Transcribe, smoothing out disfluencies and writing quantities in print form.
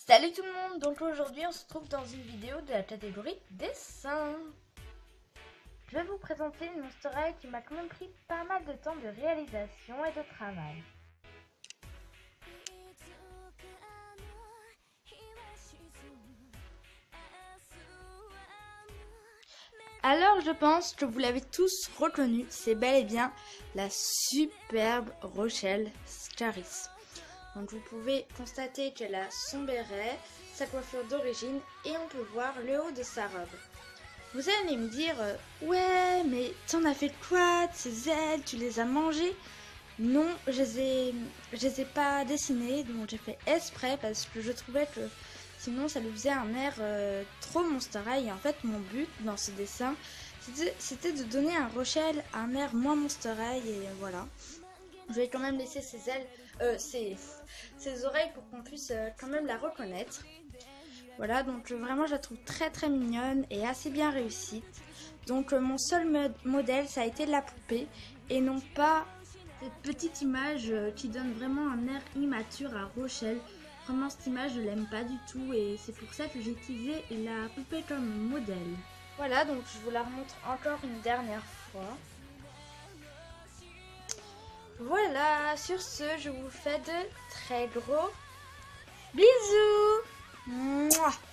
Salut tout le monde, donc aujourd'hui on se trouve dans une vidéo de la catégorie dessin. Je vais vous présenter une Monster High qui m'a quand même pris pas mal de temps de réalisation et de travail. Alors je pense que vous l'avez tous reconnu, c'est bel et bien la superbe Rochelle Scaris. Donc vous pouvez constater qu'elle a son béret, sa coiffure d'origine et on peut voir le haut de sa robe. Vous allez me dire, ouais mais t'en as fait quoi de ces ailes, tu les as mangées? Non, je les ai pas dessinées, donc j'ai fait exprès parce que je trouvais que sinon ça lui faisait un air trop Monster High. Et en fait mon but dans ce dessin c'était de donner à Rochelle un air moins Monster High et voilà. Je vais quand même laisser ses ailes, ses oreilles pour qu'on puisse quand même la reconnaître. Voilà, donc vraiment je la trouve très très mignonne et assez bien réussie. Donc mon seul modèle ça a été la poupée et non pas cette petite image qui donne vraiment un air immature à Rochelle. Vraiment cette image je l'aime pas du tout et c'est pour ça que j'ai utilisé la poupée comme modèle. Voilà, donc je vous la remontre encore une dernière fois. Voilà, sur ce, je vous fais de très gros bisous. Mouah.